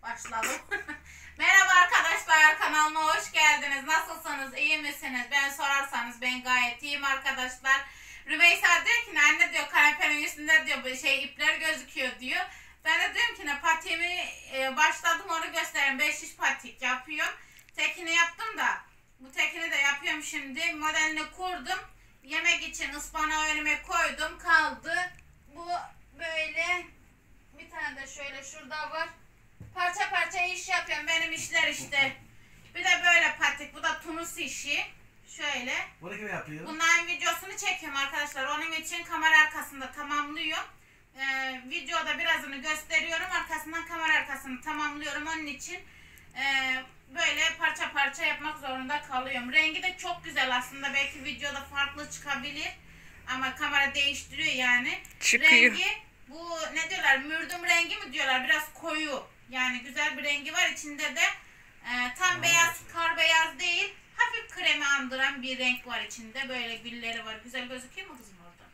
Başlayalım. Merhaba arkadaşlar, kanalıma hoş geldiniz. Nasılsınız, iyi misiniz? Ben sorarsanız ben gayet iyiyim arkadaşlar. Rümeysa diyor ki anne diyor kanepenin üstünde diyor ipler gözüküyor diyor. Ben de diyorum ki ne patiğimi başladım onu göstereyim. 5 iş patik yapıyorum. Tekini yaptım da bu tekini de yapıyorum şimdi. Modelini kurdum. Yemek için ıspanağı önüme koydum. Kaldı. Bu böyle bir tane de şöyle şurada var. Parça parça iş yapıyorum. Benim işler işte. Bir de böyle patik. Bu da Tunus işi. Şöyle. Bunu kim yapıyor? Bunların videosunu çekiyorum arkadaşlar. Onun için kamera arkasında tamamlıyorum. Videoda birazını gösteriyorum. Arkasından kamera arkasını tamamlıyorum. Onun için böyle parça parça yapmak zorunda kalıyorum. Rengi de çok güzel aslında. Belki videoda farklı çıkabilir. Ama kamera değiştiriyor yani. Çıkıyor. Rengi bu ne diyorlar? Mürdüm rengi mi diyorlar? Biraz koyu. Yani güzel bir rengi var. İçinde de tam beyaz, kar beyaz değil. Hafif kremi andıran bir renk var içinde. Böyle gülleri var. Güzel gözüküyor mu kızım orada?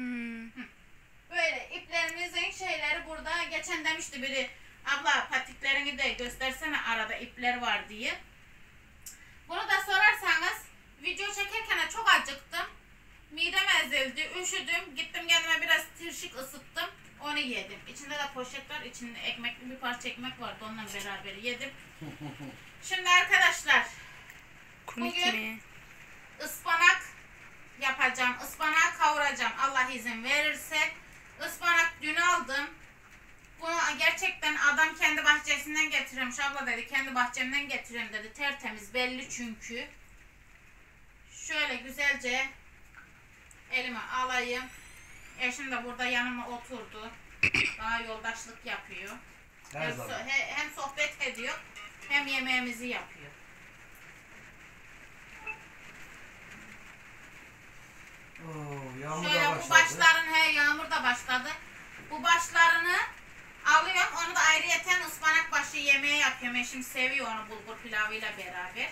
Böyle iplerimizin şeyleri burada. Geçen demişti biri abla patiklerini de göstersene arada ipler var diye. Bunu da sorarsanız video çekerken çok acıktım. Midem ezildi, üşüdüm. Gittim kendime biraz tirşik ısıttım. Onu yedim. İçinde de poşet var. İçinde ekmekli bir parça ekmek vardı. Onunla beraber yedim. Şimdi arkadaşlar bugün ıspanak yapacağım. Ispanağı kavuracağım. Allah izin verirse. Ispanak dün aldım. Bunu gerçekten adam kendi bahçesinden getiriyormuş. Abla dedi kendi bahçemden getiriyorum dedi. Tertemiz belli çünkü. Şöyle güzelce elime alayım. Eşim de burada yanıma oturdu. Daha yoldaşlık yapıyor. Hem sohbet ediyor hem yemeğimizi yapıyor. Şöyle bu başların yağmur da başladı. Bu başlarını alıyorum. Onu da ayrıyeten ıspanak başı yemeği yapıyorum. Eşim seviyor onu bulgur pilavıyla beraber.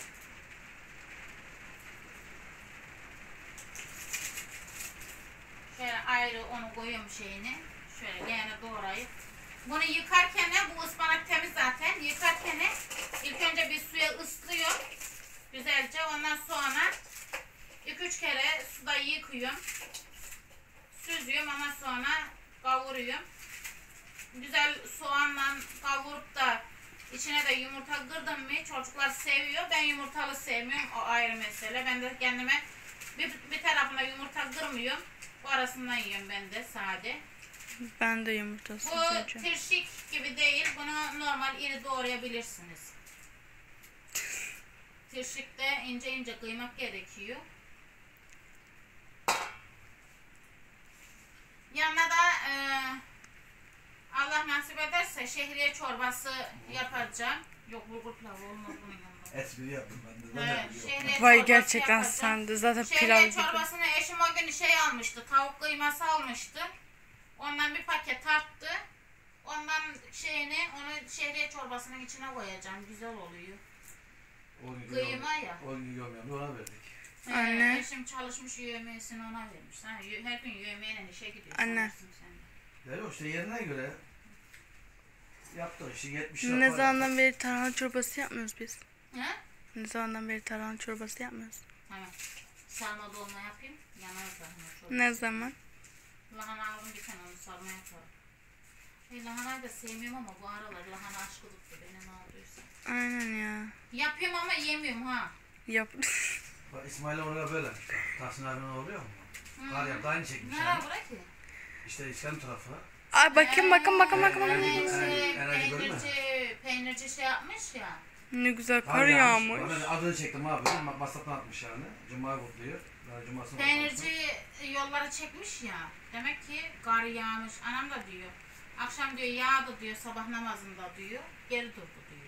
Şöyle ayrı onu koyuyorum şeyini. Şöyle yani doğrayıp. Bunu yıkarken bu ıspanak temiz zaten. Yıkarken ilk önce bir suya ıslıyorum. Güzelce. Ondan sonra 2-3 kere suda yıkıyorum. Süzüyorum. Ondan sonra kavuruyorum. Güzel soğanla kavurup da içine de yumurta kırdım mı çocuklar seviyor. Ben yumurtalı sevmiyorum. O ayrı mesele. Ben de kendime bir tarafına yumurta kırmıyorum. Bu arasından yiyorum ben de sade. Ben de yumurtasız Bu yiyeceğim. tirşik gibi değil. Bunu normal iri doğrayabilirsiniz. Tirşikte ince ince kıymak gerekiyor. Yanına da Allah nasip ederse şehriye çorbası yapacağım. Yok bulgur pilavı olmaz bunun yanında. Espri yaptım ben de. Şehriye Vay çorbası gerçekten yapacağım. sen de zaten pilav Şehriye gibi. çorbasını eşim o gün almıştı. Tavuk kıyması almıştı. Ondan bir paket arttı. Ondan onu şehriye çorbasının içine koyacağım. Güzel oluyor. Kıyma ya. 10 milyon ona verdik. Anne. Eşim çalışmış yemeğini ona vermiş. Ha, her gün yemeğine işe gidiyor. Anne. Yani işte yerine göre yaptı işte 70 lira. Ne zamandan beri tarhana çorbası yapmıyoruz biz? He? Ne zamandan beri tarhana çorbası yapmıyoruz? Tamam. Sarma dolma yapayım. Yanarız lahana çorbası. Ne zaman? Lahana aldım bir tane onu sarma yaparım. Lahanayı da sevmiyorum ama bu aralar lahana aşkı tuttu beni ne olduysa. Aynen ya. Yapıyorum ama yemiyorum ha. Yap. Bak İsmail orada böyle. Tahsin abinin oluyor mu? Kar yaptı aynı çekmiş Nereye yani. bırak ki? İşte İskan tarafı. Ay bakayım. Peynirci şey yapmış ya. Ne güzel Kar kar yağmış. Ben adını çektim abi. Masrafını atmış yani. Cuma'yı kutluyor. Yani Cuma'sını Peynirci yolları çekmiş ya. Demek ki kar yağmış. Anam da diyor. Akşam diyor yağdı diyor sabah namazında diyor. Geri durdu diyor.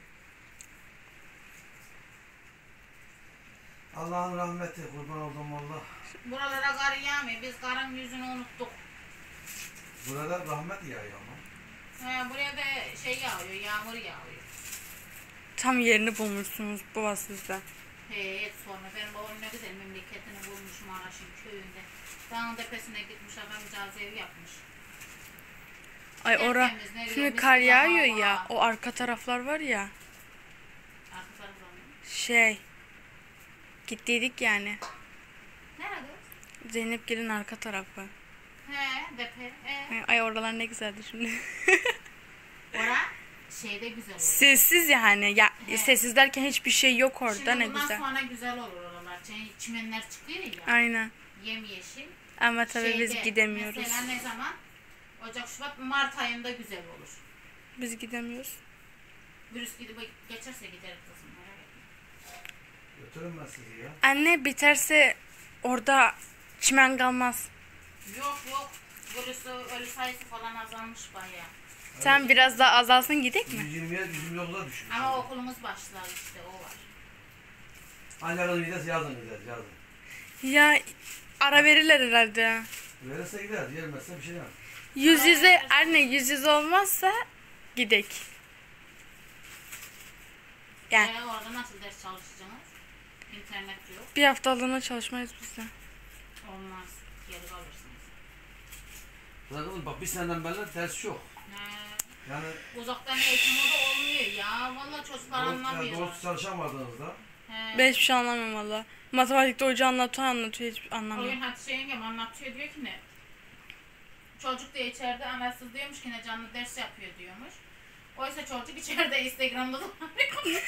Allah'ın rahmeti kurban oldum valla. Buralara kar yağmıyor. Biz karın yüzünü unuttuk. Burada rahmet yağıyor ama. Buraya da yağmur yağıyor. Tam yerini bulmuşsunuz baba sizden. Sonra benim babam ne güzel memleketini bulmuş Maraş'ın köyünde. Dağın tepesine gitmiş adamcağız ev yapmış. Ay ora Tertemiz, ne güzel, şimdi mis kar gibi yağıyor hava. ya. O arka taraflar var ya. Arka taraftan mı? Şey. Gittiydik yani. Nerede? Zeynep gelin arka tarafı. He, depe. Ay oralar ne güzeldi şimdi. Ora şeyde güzel olur. Sessiz yani. Ya He. sessiz derken hiçbir şey yok orada, Şimdi ne bundan güzel. sonra güzel olur oralar. Çimenler çıkıyor ya. Aynen. Yemyeşil. Ama tabii biz Şeyde, gidemiyoruz. Mesela ne zaman? Ocak, Şubat, Mart ayında güzel olur. Biz gidemiyoruz. Virüs gidip geçerse gideriz kızım. Merak etme. Götürün ben sizi ya. Anne biterse orada çimen kalmaz. Yok yok. Ölü sayısı falan azalmış bayağı. Sen biraz daha azalsın gidek mi? 120'ye 129'a düşmüş. Ama okulumuz başlar işte o var. Ancak gideriz yazın gideriz yazın. Ya ara verirler herhalde. Verirse gideriz, gelmezse bir şey demem. Yüz yüze anne, yüz yüze olmazsa gidek. Yani Orada nasıl ders çalışacaksınız? İnternet yok. bir haftalığına çalışmayız biz de. Olmaz. Geri kalırsınız. Zaten bak bir seneden beri ders yok. He. Yani Uzaktan eğitim o da olmuyor ya. Vallahi çocuklar anlamıyor. doğrusu çalışamadığınızda He. Ben hiçbir şey anlamıyorum valla. Matematikte hoca anlatıyor hiç O anlamıyorum. gün Hatice yengem anlatıyor diyor ki ne? Çocuk da içeride anasız diyormuş ki ne canlı ders yapıyor diyormuş. Oysa çocuk içeride Instagram'da dolanıyor.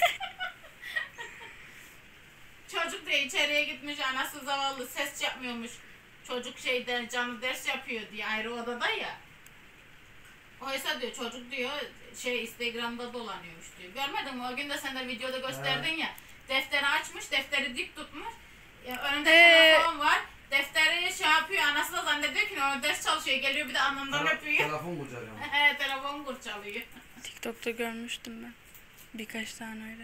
Çocuk da içeriye gitmiş anası zavallı ses yapmıyormuş. Çocuk şeyde canlı ders yapıyor diye ayrı odada ya. Oysa diyor çocuk diyor Instagram'da dolanıyormuş diyor. Görmedin mi? O gün de sen de videoda gösterdin ya. Defteri açmış, defteri dik tutmuş. Ya önünde telefon var. Defteri şey yapıyor, anası da zannediyor ki o ders çalışıyor. Geliyor bir de anından öpüyor. telefon kurcalıyorum. He, telefon kurcalıyor. TikTok'ta görmüştüm ben. Birkaç tane öyle.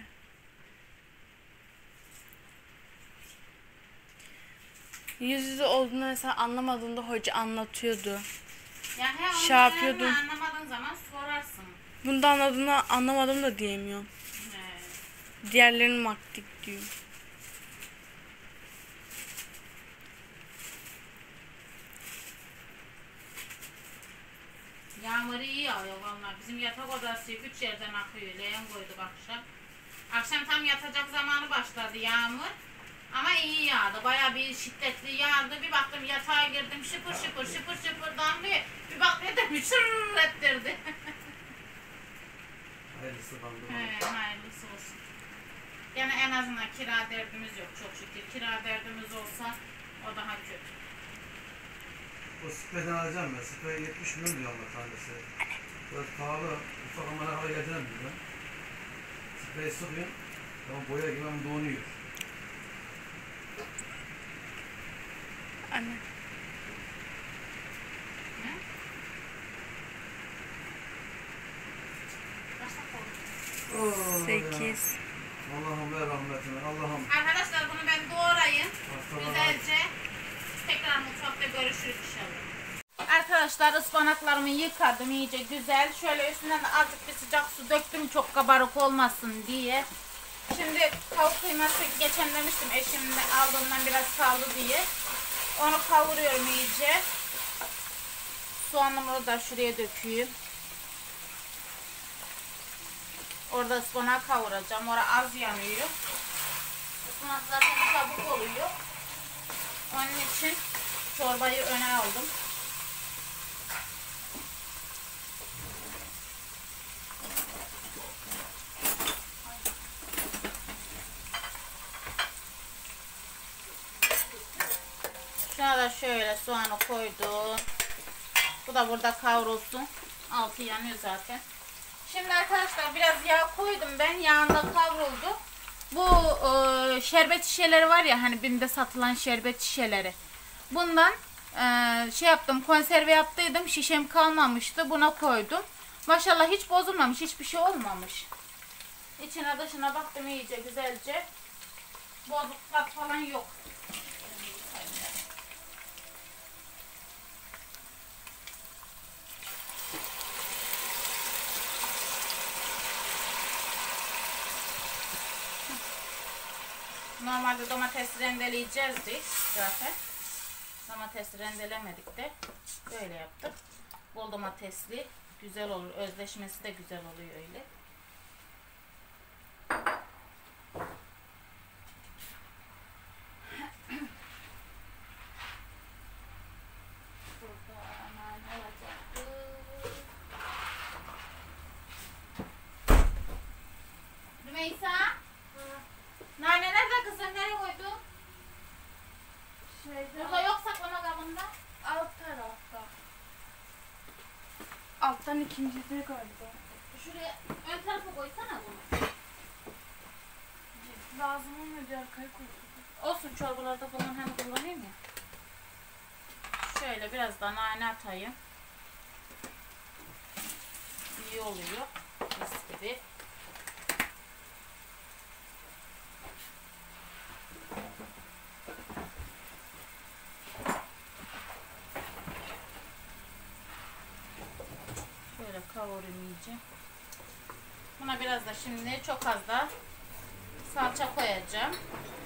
Yüz yüze olduğunu mesela anlamadığında hoca anlatıyordu. Ya he onu Şey yapıyordum. anlamadığın zaman sorarsın. Bunda anladığını anlamadım da diyemiyorum. He. Diğerlerini maktik diyor. Yağmur iyi yağıyor vallahi. Bizim yatak odası 3 yerden akıyor. Leğen koyduk akşam. Akşam tam yatacak zamanı başladı yağmur. Ama iyi yağdı. Bayağı bir şiddetli yağdı. Bir baktım yatağa girdim şıpır şıpır şıpır şıpır damlıyor. Bir baktım dedim şırrrr ettirdi. Hayırlısı bandı. He, hayırlısı olsun. Yani en azından kira derdimiz yok çok şükür. Kira derdimiz olsa o daha kötü. O spreyden alacağım ben. Sprey 70 milyon diyor ama tanesi. Biraz pahalı. Ufak ama hava geleceğim diyor. Spreyi sıkıyorum. Ama boya gibi ama donuyor. Anne. Kaç dakika oldu? 8. Allah'ım ver rahmetini. Allah'ım. Arkadaşlar bunu ben doğrayayım. Hastalara Güzelce tekrar mutfakta görüşürüz inşallah. Arkadaşlar ıspanaklarımı yıkadım iyice güzel. Şöyle üstünden azıcık bir sıcak su döktüm çok kabarık olmasın diye. Şimdi tavuk kıyması geçen demiştim eşimle aldığımdan biraz kaldı diye. Onu kavuruyorum iyice. Soğanımı da şuraya döküyorum. Orada ıspanak kavuracağım. Orada az yanıyor. Ispanak zaten çabuk oluyor. Onun için çorbayı öne aldım. Şuna da şöyle soğanı koydum. Bu da burada kavrulsun. Altı yanıyor zaten. Şimdi arkadaşlar biraz yağ koydum ben. Yağında kavruldu. Bu şerbet şişeleri var ya hani BİM'de satılan şerbet şişeleri. Bundan şey yaptım, konserve yaptıydım. Şişem kalmamıştı. Buna koydum. Maşallah hiç bozulmamış. Hiçbir şey olmamış. İçine dışına baktım iyice güzelce. Bozuk tat falan yok. Normalde domates rendeleyeceğizdik zaten. Domates rendelemedik de böyle yaptık. Bol domatesli, güzel olur. Özleşmesi de güzel oluyor öyle. Burada nane olacaktı. Rümeysa? Nane nerede kızım? Nereye koydun? Burada yok, saklama kabında. Alt tarafta. Alttan ikincisini galiba. Şuraya ön tarafa koysana bunu. Lazım olmuyor diye arkaya koydum. Olsun, çorbalarda falan hem kullanayım ya. Şöyle biraz da nane atayım. İyi oluyor. Mis gibi. Şöyle kavurayım iyice. Buna biraz da şimdi çok az da salça koyacağım.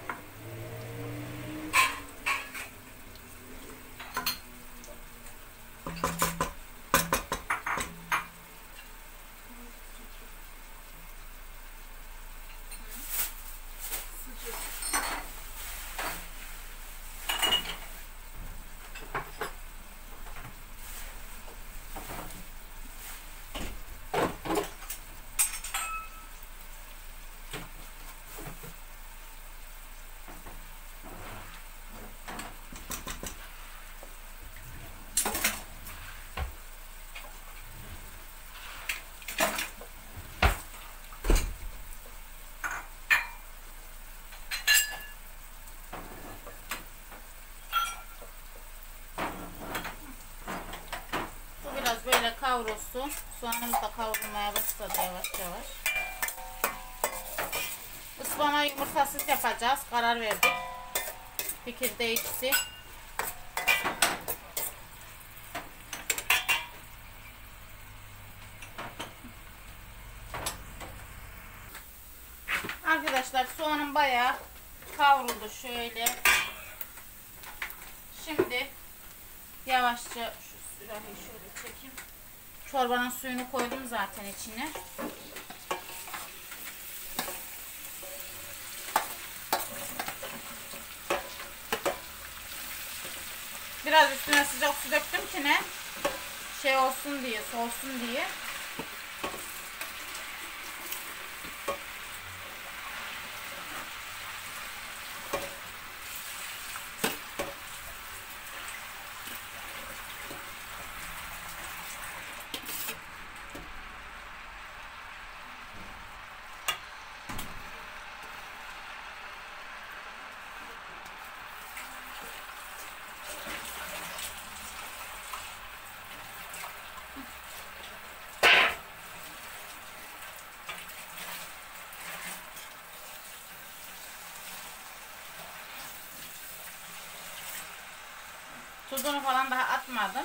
Böyle kavrulsun. Soğanımız da kavrulmaya başladı yavaş yavaş. Ispanağı yumurtasız yapacağız. Karar verdik. Fikirde ikisi. Arkadaşlar soğanım bayağı kavruldu şöyle. Şimdi yavaşça şu sürahıyı şöyle çekeyim. Çorbanın suyunu koydum zaten içine. Biraz üstüne sıcak su döktüm ki ne? Şey olsun diye, soğusun diye. Tuzunu falan daha atmadım.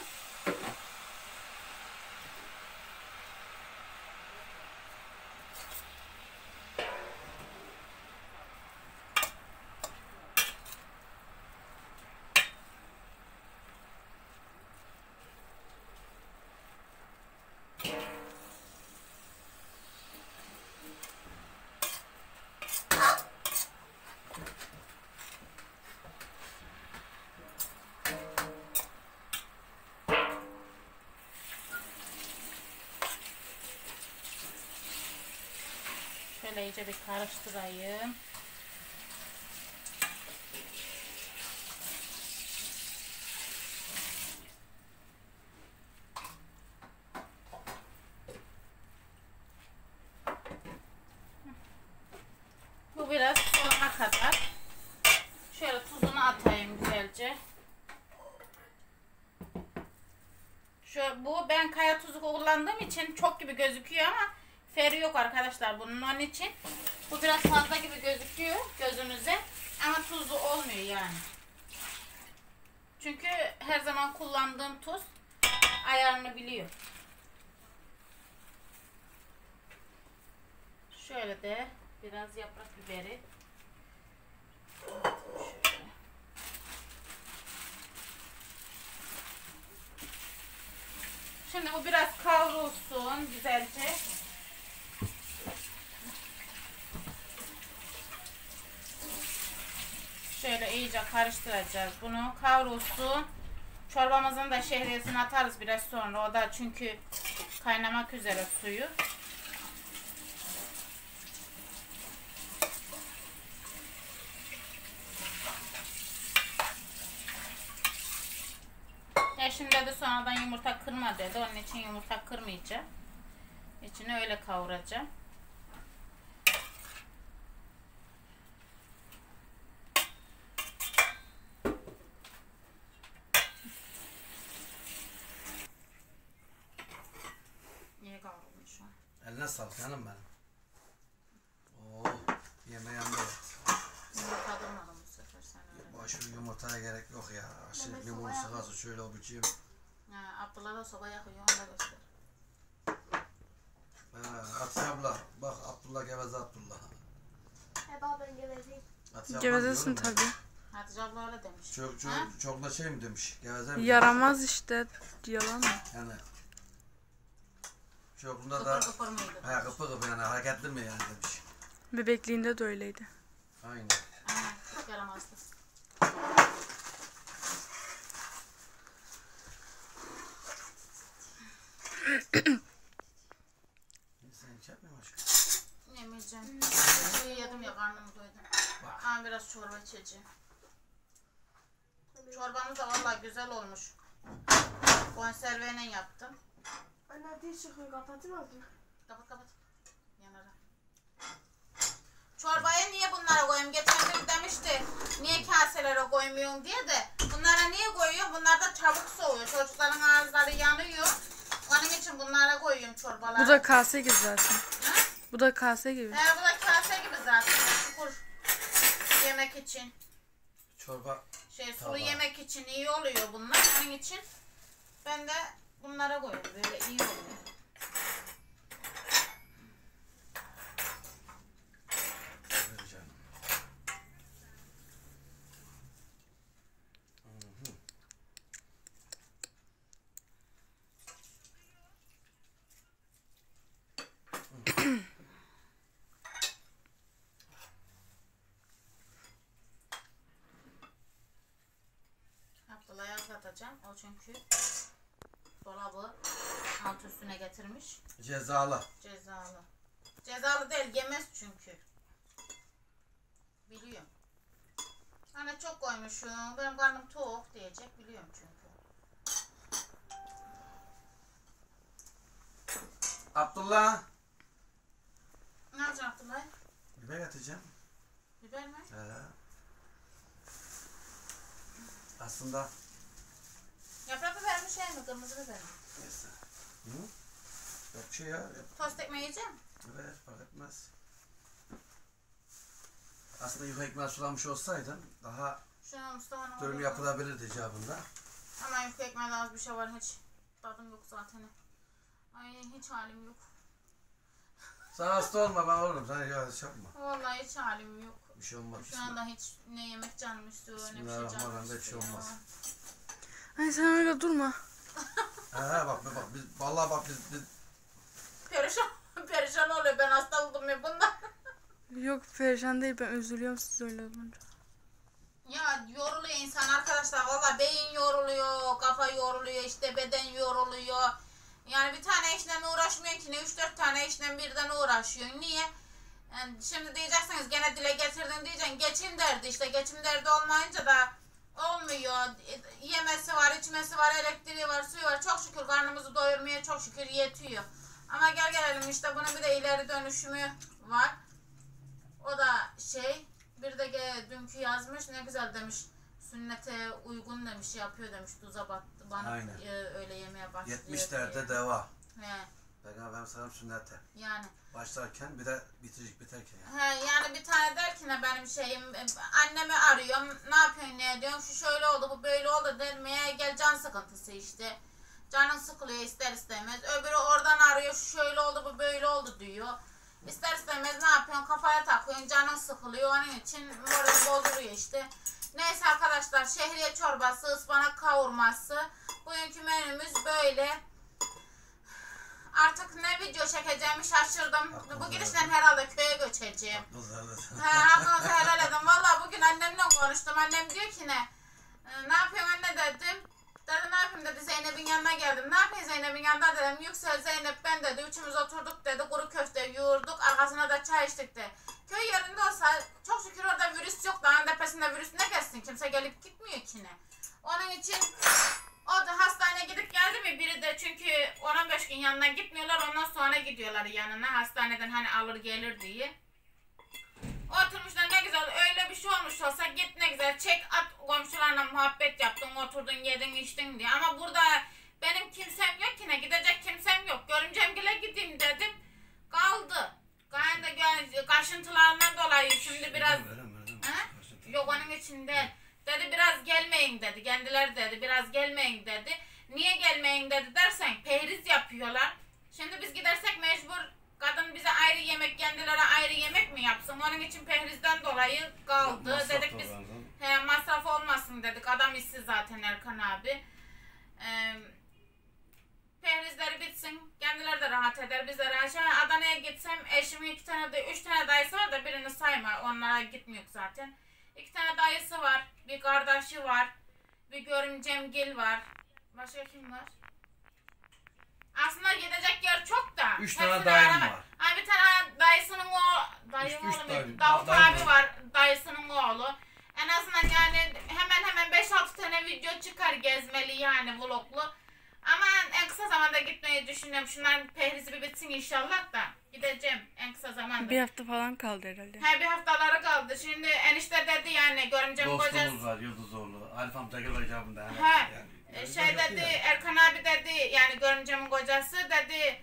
Şöyle iyice bir karıştırayım. Bu biraz sonuna kadar. Şöyle tuzunu atayım güzelce. Bu ben kaya tuzu kullandığım için çok gibi gözüküyor ama feri yok arkadaşlar bunun, onun için. Bu biraz fazla gibi gözüküyor gözünüze ama tuzlu olmuyor yani. Çünkü her zaman kullandığım tuz ayarını biliyor. Şöyle de biraz yaprak biberi. Şöyle. Şimdi bu biraz kavrulsun güzelce. Şöyle iyice karıştıracağız bunu. Kavrulsun. Çorbamızın da şehriyesini atarız biraz sonra. O da çünkü kaynamak üzere suyu. Eşim dedi sonradan yumurta kırma dedi. Onun için yumurta kırmayacağım. İçini öyle kavuracağım. İyi kavrulmuş şu an. Eline sağlık canım benim. Oo, yemeğe yandı. Yumurta kırmadım bu sefer sen öyle. Başka yumurtaya gerek yok ya. Şimdi limonu sıkası şöyle avucuyum. Abdullah da soba yakıyor, onu da göster. Hatice abla, bak Abdullah geveze Abdullah. Baba ben gevezeyim. Hatice abla Gevezesin diyorum tabii. Hatice abla öyle demiş. Çok da şey mi demiş? Geveze mi? Yaramaz işte. Yalan mı? Yani çokluğunda da Kıpır kıpır mıydı? kıpı kıpı yani hareketli mi yani demiş. Bebekliğinde de öyleydi. Aynen. Aynen, çok yaramazdı. Sen hiç yapmıyor aşkım. Yemeyeceğim. Suyu yedim ya karnım doydu. Ama biraz çorba içeceğim. Çorbamız da vallahi güzel olmuş. Konserveyle yaptım. Anne ateş çıkıyor, kapatmaz mı? Kapat kapat. Yanara. Çorbaya niye bunlara koyayım? Geçen gün demişti niye kaselere koymuyorsun diye de. Bunlara niye koyuyorum? Bunlar da çabuk soğuyor. Çocukların ağızları yanıyor. Onun için bunlara koyuyorum çorbaları. Bu da kase gibi zaten. Ha? Bu da kase gibi. Bu da kase gibi zaten. Çukur yemek için. Çorba Sulu Tamam. yemek için iyi oluyor bunlar. Onun için ben de bunlara koyuyorum. Böyle iyi oluyor. vereceğim. Abdullah'a yazlatacağım. O çünkü dolabı alt üstüne getirmiş. Cezalı. Cezalı. Cezalı değil, yemez çünkü. Biliyorum. Hani çok koymuşum, benim karnım tok diyecek, biliyorum çünkü. Abdullah. Ne yapacaksın Abdullah? Biber getireceğim. Biber mi? Aslında Yaprak biber mi şey mi? Kırmızı biber mi? neyse. Hı? Yok bir şey ya. Tost ekmeği yiyecek misin? Evet fark etmez. Aslında yuka ekmeği sulamış olsaydım daha Şuna Mustafa'nın dürüm olduğu- yapılabilirdi icabında. Ama yufka ekmeğinde az bir şey var, hiç tadım yok zaten. Ay hiç halim yok. Sen hasta olma ben olurum. Sen ya şey yapma. Vallahi hiç halim yok. Bir şey olmaz. Şu anda hiç ne yemek canım istiyor, ne bir şey canım Bismillahirrahmanirrahim, bir şey istiyor. olmaz. Ay sen öyle durma. Bak biz vallahi bak biz Perişan, perişan oluyor, ben hasta oldum ya bundan. Yok perişan değil, ben üzülüyorum siz öyle olunca. Ya yoruluyor insan arkadaşlar, valla beyin yoruluyor, kafa yoruluyor, işte beden yoruluyor. Yani bir tane işle uğraşmıyor ki, ne 3-4 tane işle birden uğraşıyor. Niye? Yani şimdi diyeceksiniz gene dile getirdin diyeceksin, geçim derdi işte, geçim derdi olmayınca da olmuyor. Yemesi var, içmesi var, elektriği var, suyu var, çok şükür karnımızı doyurmaya çok şükür yetiyor. Ama gel gelelim işte bunun bir de ileri dönüşümü var. O da şey, bir de dünkü yazmış, ne güzel demiş, sünnete uygun demiş, yapıyor demiş, tuza battı bana Aynen. öyle yemeye başlıyor. 70'lerde deva. He, Peygamber sallam sünnete. yani. Başlarken bir de biterken yani. He, yani bir tane der ki ne benim şeyim, annemi arıyorum, ne yapıyorsun ne ediyorsun, şu şöyle oldu bu böyle oldu demeye gel, can sıkıntısı işte. Canın sıkılıyor ister istemez. Öbürü oradan arıyor, şu şöyle oldu bu böyle oldu diyor. İster istemez ne yapıyorsun, kafaya takıyorsun, canın sıkılıyor, onun için moral bozuluyor işte. Neyse arkadaşlar, şehriye çorbası, ıspanak kavurması. Bugünkü menümüz böyle. Artık ne video çekeceğimi şaşırdım. Haklısın, Bu gidişle evet. herhalde köye göçeceğim. Hakkınızı helal edin. Valla bugün annemle konuştum. Annem diyor ki ne yapıyorsun anne dedim. Dedi ne yapayım dedi, Zeynep'in yanına geldim. Ne yapayım Zeynep'in yanında dedim. Yüksel, Zeynep, ben dedi. Üçümüz oturduk dedi. Kuru köfte yoğurduk. Arkasına da çay içtik de. Köy yerinde olsa çok şükür orada virüs yok. Dağın tepesinde virüs ne gelsin? Kimse gelip gitmiyor ki ne. Onun için o da hastaneye gidip geldi mi biri de, çünkü 15 gün yanına gitmiyorlar, ondan sonra gidiyorlar yanına hastaneden hani alır gelir diye. Oturmuşlar ne güzel, öyle bir şey olmuş olsa git ne güzel çek at, komşularla muhabbet yaptın, oturdun, yedin, içtin diye. Ama burada benim kimsem yok ki ne, gidecek kimsem yok. Görümcemgile gideyim dedim, kaldı. Kaşıntılarından dolayı şimdi biraz yok onun içinde. Dedi biraz gelmeyin dedi. Kendileri dedi biraz gelmeyin dedi. Niye gelmeyin dedi dersen pehriz yapıyorlar. Şimdi biz gidersek mecbur kadın bize ayrı yemek, kendileri ayrı yemek mi yapsın? Onun için pehrizden dolayı kaldı. Dedik biz masraf olmasın dedik. Adam işsiz zaten Erkan abi. Pehrizleri bitsin. Kendileri de rahat eder. Biz de rahat. Adana'ya gitsem eşimin 2 tane de 3 tane dayısı var da birini sayma. Onlara gitmiyor zaten. 2 tane dayısı var, bir kardeşi var, bir görümcemgil var. Başka kim var? Aslında gidecek yer çok da. 3 tane dayım var. Ha, bir tane dayısının Üç dayı. Davut Dayım abi var, dayısının oğlu. En azından yani hemen 5-6 tane video çıkar gezmeli yani vloglu. Ama en kısa zamanda gitmeyi düşünüyorum. Şunların pehrizi bir bitsin inşallah da gideceğim en kısa zamanda. Bir hafta falan kaldı herhalde. He, bir haftaları kaldı. Şimdi enişte dedi yani görümcemin kocası. Dostumuz var Yıldızoğlu. Arif amca gel icabında. He, şey dedi Erkan abi dedi yani görümcemin kocası dedi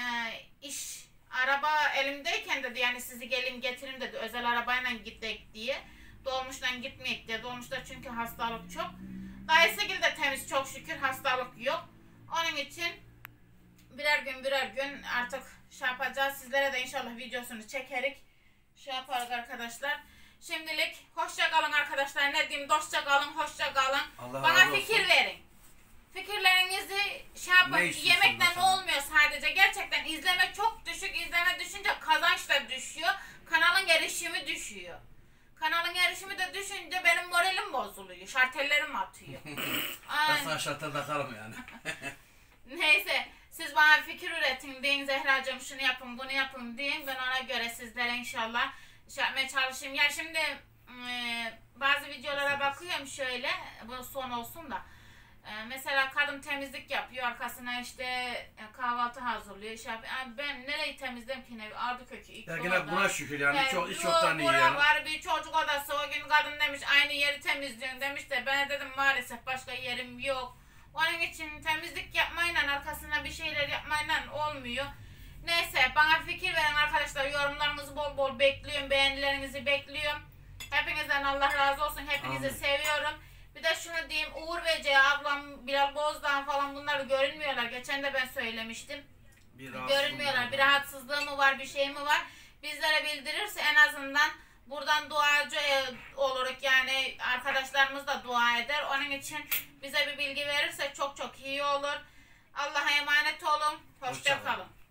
iş araba elimdeyken dedi yani sizi gelin getirin dedi, özel arabayla gittik diye. Dolmuştan gitmeyek diye. Dolmuşta çünkü hastalık çok. Dayısıgil de temiz çok şükür, hastalık yok. Onun için birer gün artık şey yapacağız. Sizlere de inşallah videosunu çekerik. Şey yaparız arkadaşlar. Şimdilik hoşça kalın arkadaşlar. Ne diyeyim, dostça kalın, hoşça kalın. Bana fikir verin. Fikirlerinizi şey yapın. Yemekten olmuyor sadece. Gerçekten izleme çok düşük. İzleme düşünce kazanç da düşüyor. Kanalın erişimi düşüyor. Kanalın erişimi de düşünce benim moralim bozuluyor. Şartellerim atıyor. Ben sana şartel takarım yani. Neyse, siz bana fikir üretin deyin, Zehracığım şunu yapın bunu yapın deyin, ben ona göre sizlere inşallah şey yapmaya çalışayım. Ya şimdi bazı videolara bakıyorum şöyle, bu son olsun da mesela kadın temizlik yapıyor, arkasına işte kahvaltı hazırlıyor, şey yapıyor. Ben nereyi temizledim ki, ne Ardıkök'ü ilk Ya yine buna şükür yani hiç yoktan iyi yani. yani. Var bir çocuk odası, o gün kadın demiş aynı yeri temizliyorsun demiş de ben dedim maalesef başka yerim yok. Onun için temizlik yapmayla, arkasına bir şeyler yapmayla olmuyor. Neyse, bana fikir verin arkadaşlar. Yorumlarınızı bol bol bekliyorum. Beğenilerinizi bekliyorum. Hepinizden Allah razı olsun. Hepinizi seviyorum. Bir de şunu diyeyim. Uğur ve C ablam, Bilal Bozdağ falan bunlar görünmüyorlar. Geçen de ben söylemiştim. Görünmüyorlar. Bir rahatsızlığı mı var, bir şey mi var? Bizlere bildirirse en azından buradan duacı oluruz yani, arkadaşlarımız da dua eder. Onun için bize bir bilgi verirse çok çok iyi olur. Allah'a emanet olun. Hoşça kalın.